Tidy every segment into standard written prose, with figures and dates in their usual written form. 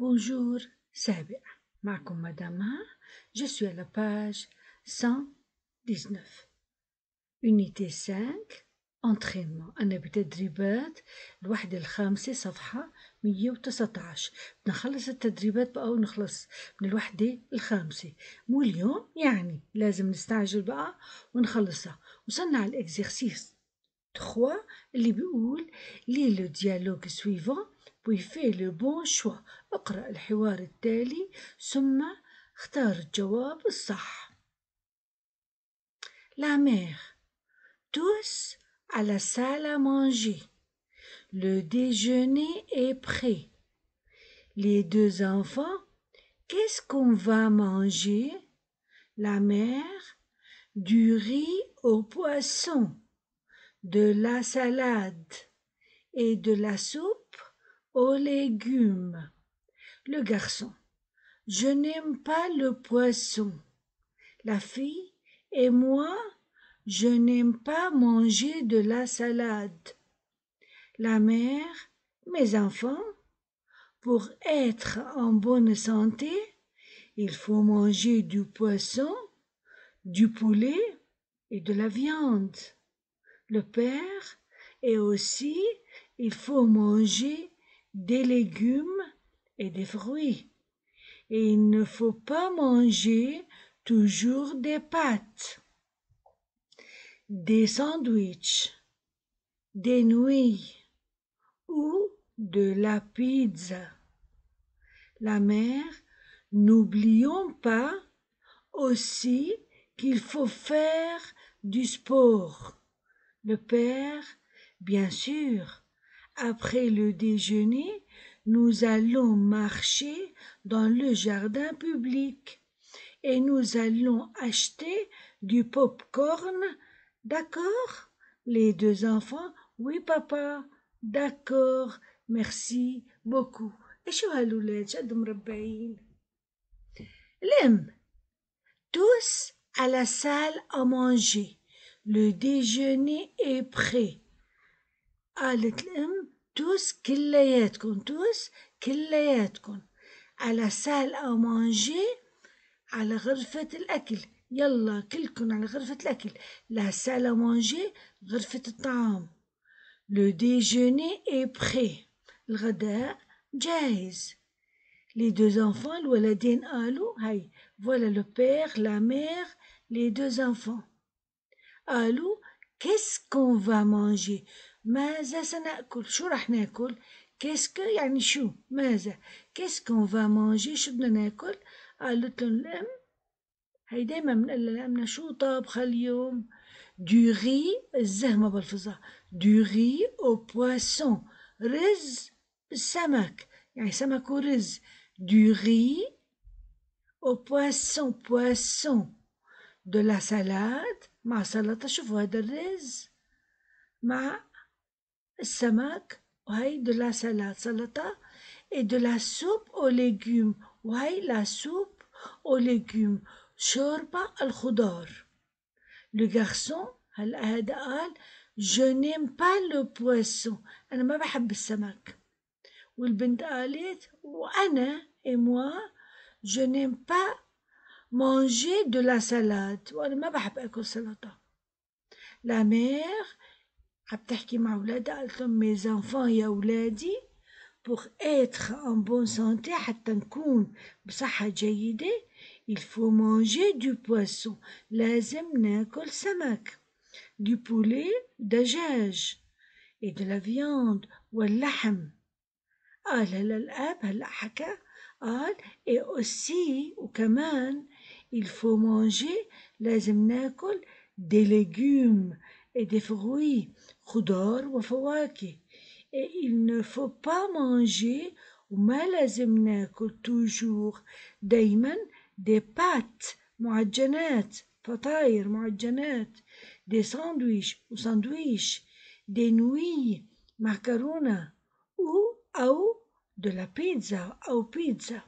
Bonjour, سابع معكم مدام ها. Je suis à la page 119 Unité 5 entraînement. أنا بتدريبات الوحدة الخامسة صفحة 119. بنخلص التدريبات بقى ونخلص من الوحدة الخامسة، مو اليوم يعني لازم نستعجل بقى ونخلصها. وصلنا على الإكزرسيس 3 اللي بيقول لي لو ديالوج سويفون puis fais le bon choix. اقرأ الحوار التالي ثم اختار الجواب الصح. La mère. Tous à la salle à manger. Le déjeuner est prêt. Les deux enfants, qu'est-ce qu'on va manger? La mère, du riz au poisson, de la salade et de la soupe aux légumes. Le garçon, je n'aime pas le poisson. La fille et moi, je n'aime pas manger de la salade. La mère, mes enfants, pour être en bonne santé, il faut manger du poisson, du poulet et de la viande. Le père, et aussi, il faut manger des légumes et des fruits. Et il ne faut pas manger toujours des pâtes, des sandwichs, des nouilles ou de la pizza. La mère, n'oublions pas aussi qu'il faut faire du sport. Le père, bien sûr, après le déjeuner, nous allons marcher dans le jardin public et nous allons acheter du pop-corn. D'accord? Les deux enfants, oui papa, d'accord, merci beaucoup. ايش هالولاد شد مربعين. الام tous à la salle à manger. Le déjeuner est prêt. قالت الام tous كلياتكم على salle à manger على غرفة الأكل. يلا كلكم على غرفة الأكل. la salle à manger غرفة الطعام. Le déjeuner est prêt. الغداء جاهز. Les deux enfants الولدين قالوا هاي voilà le père, la mère, les deux enfants. قالوا qu'est-ce qu'on va manger؟ ماذا سنأكل؟ شو رح ناكل؟ كيسك يعني شو؟ ماذا؟ qu'est-ce qu'on va manger؟ شو بدنا ناكل؟ قالت لهم الأم هي دايما بنقول لأمنا شو طابخة اليوم؟ du riz الزهمة بالفظة du riz au poisson رز بالسمك يعني سمك ورز du riz au poisson de la salade مع سلطة. شوفوا هذا الرز مع السمك وهي de la salade سلطة et de la soupe aux légumes وهي la soupe aux légumes شوربة الخضار. Le garçon هذا قال je n'aime pas le poisson أنا ما بحب السمك. والبنت قالت وأنا et moi je n'aime pas manger de la salade وأنا ما بحب أكل سلطة. La mère بتحكي مع أولادها قالت لهم mes enfants يا أولادي pour être en bonne santé حتى نكون بصحة جيدة il faut manger du poisson لازم ناكل سمك du poulet دجاج et de la viande واللحم. قال هلا الأب هلا حكى قال et aussi وكمان il faut manger لازم ناكل des légumes et des fruits خضار وفواكه et il ne faut pas manger وما لازم ناكل toujours دايما des pâtes معجنات فطاير معجنات des sandwichs وساندويش des nouilles معكرونة أو de la pizza أو بيتزا.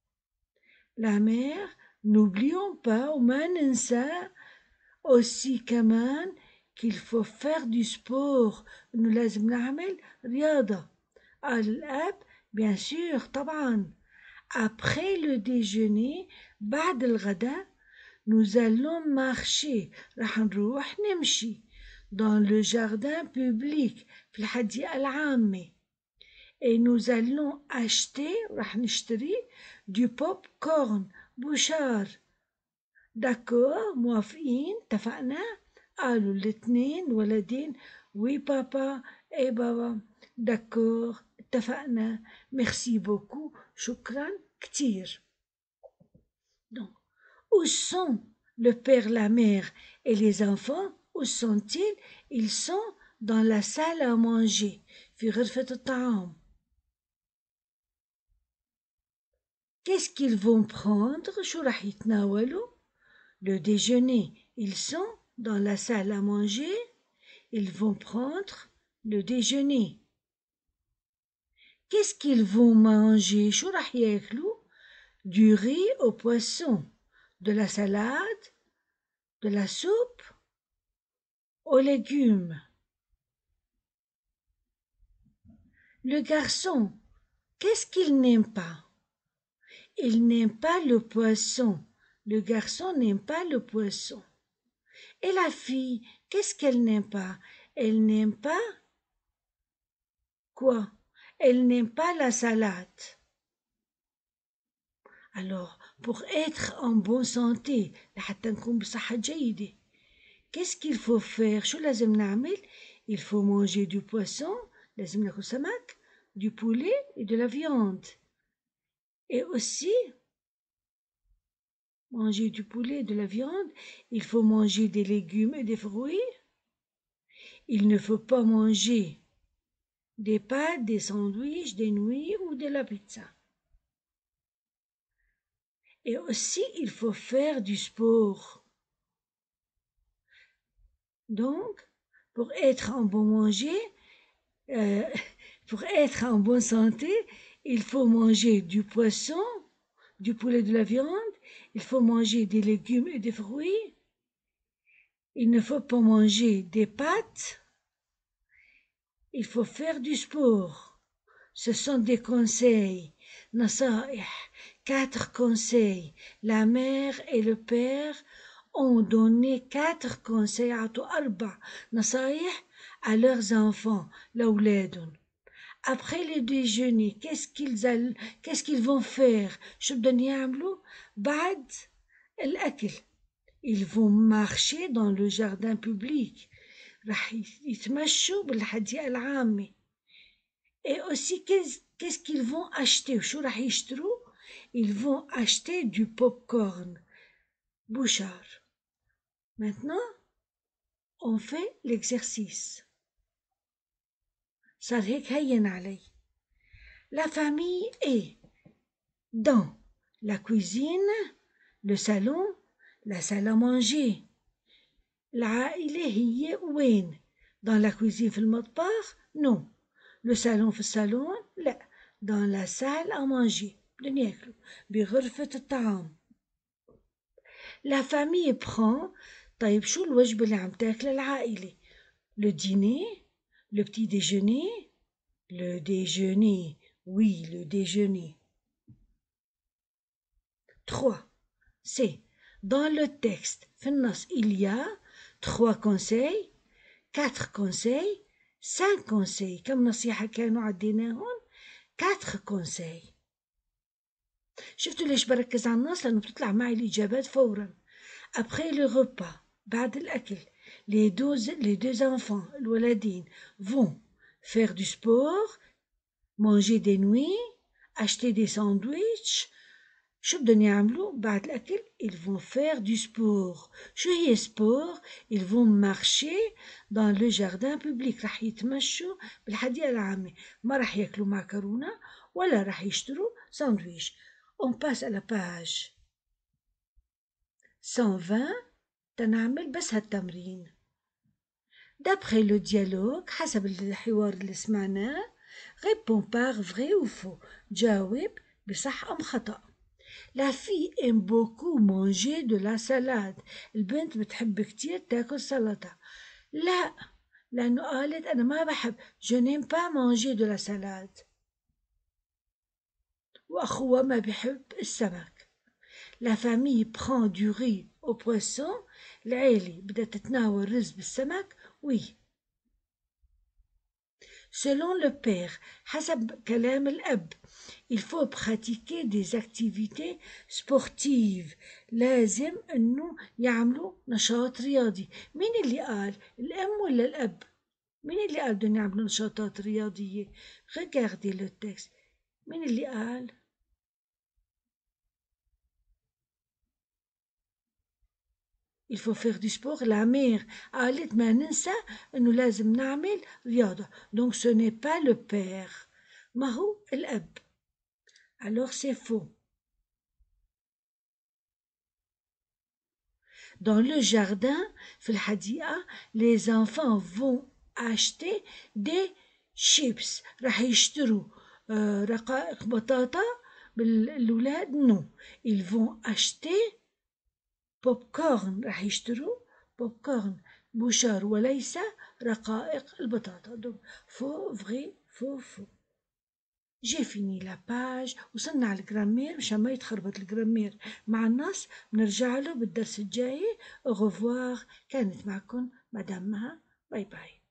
La mère n'oublions pas وما ننسى aussi كمان qu'il faut faire du sport إنه لازم نعمل رياضة. قال الأب bien sûr طبعا Après le déjeuner بعد الغداء nous allons marcher راح نروح نمشي dans le jardin public في الحديقة العامة et nous allons acheter راح نشتري du popcorn بوشار d'accord موافقين اتفقنا قالوا الاثنين ولدين oui papa et بابا d'accord اتفقنا merci beaucoup شكرا كتير donc où sont le père, la mère et les enfants? Où sont-ils? Ils sont dans la salle à manger. في غرفة الطعام. Qu'est-ce qu'ils vont prendre? شو راح يتناولوا? Le déjeuner. Ils sont dans la salle à manger. Ils vont prendre le déjeuner. Qu'est-ce qu'ils vont manger? شو راح ياكلوا? Du riz au poisson, de la salade, de la soupe, aux légumes. Le garçon, qu'est-ce qu'il n'aime pas? Il n'aime pas le poisson. Le garçon n'aime pas le poisson. Et la fille, qu'est-ce qu'elle n'aime pas? Elle n'aime pas quoi? Elle n'aime pas la salade. Alors, pour être en bonne santé, لحتى نكون بصحة جيدة, qu'est-ce qu'il faut faire? شو لازم نعمل? Il faut manger du poisson, لازم ناكل سمك, du poulet et de la viande. Et aussi, manger du poulet et de la viande, il faut manger des légumes et des fruits. Il ne faut pas manger des pâtes, des sandwichs, des nouilles ou de la pizza. Et aussi, il faut faire du sport. Donc, pour être en bon manger, pour être en bonne santé, il faut manger du poisson, du poulet, de la viande, il faut manger des légumes et des fruits, il ne faut pas manger des pâtes, il faut faire du sport. Ce sont des conseils, نصائح, 4 conseils. La mère et le père ont donné 4 conseils, عطوا 4 نصائح à leurs enfants, لأولادهم. Après le déjeuner, qu'est-ce qu'ils vont faire? شو بدهم يعملوا؟ بعد الأكل. Ils vont marcher dans le jardin public. راح يتمشوا بالحديقة العامة. Et aussi, qu'est-ce qu'ils vont acheter? شو راح يشتروا? Ils vont acheter du popcorn. Bouchard. Maintenant, on fait l'exercice. صار هيك هين علي. La famille est dans la cuisine, le salon, la salle à manger. العائلة هي وين؟ dans la cuisine في المطبخ؟ non. Le salon في الصالون؟ لا. dans la salle à manger. بدهم ياكلوا بغرفة الطعام. La famille prend. طيب شو الوجبة اللي عم تاكلها العائلة؟ le dîner, le petit déjeuner, le déjeuner. Oui, le déjeuner. 3. C'est dans le texte في النص il y a 3 conseils, 4 conseils, 5 conseils. كم نصيحة كانوا عديناهم؟ 4 conseils. شفتوا ليش بركز على النص؟ لأنه بتطلع معي الإجابات فورا. Après le repas, بعد الأكل, les deux enfants, الولدين, vont faire du sport, manger des nouilles, acheter des sandwichs. شو بدهم يعملوا بعد الأكل؟ Ils vont faire du sport. شو هي sport؟ Ils vont marcher dans le jardin public. راح يتمشوا بالحديقة العامة. ما راح ياكلوا معكرونة ولا راح يشتروا ساندويش. On passe à la page 120. تنعمل بس هالتمرين. D'après le dialogue, حسب الحوار اللي سمعناه, réponds par vrai ou faux. جاوب بصح أم خطأ. La fille aime beaucoup manger de la salade. البنت بتحب كتير تاكل سلطة. لا, لأنه قالت أنا ما بحب. Je n'aime pas manger de la salade. وأخوه ما بيحب السمك. La famille prend du riz au poisson. العيلة بدها تتناول رز بالسمك. Oui. Selon le père, حسب كلام الأب, il faut pratiquer des activités sportives. لازم إنه يعملوا نشاط رياضي. مين اللي قال؟ الأم ولا الأب؟ مين اللي قال بدهم يعملوا نشاطات رياضية؟ Regardez le texte. مين اللي قال؟ Il faut faire du sport. La mère قالت ما ننسى إنه لازم نعمل رياضة. Donc ce n'est pas le père. ما هو الأب. Alors c'est faux. Dans le jardin, في الحديقة, les enfants vont acheter des chips. راح يشتروا رقائق بطاطا. بالولاد non. Ils vont acheter popcorn. راح يشتروا popcorn بوشار وليس رقائق البطاطا. Donc faux, vrai, faux, faux. J'ai fini la page. وصلنا على الجرامير مشان ما يتخربط الجرامير مع النص. بنرجع له بالدرس الجاي. au revoir. كانت معكم مدام مها. باي باي.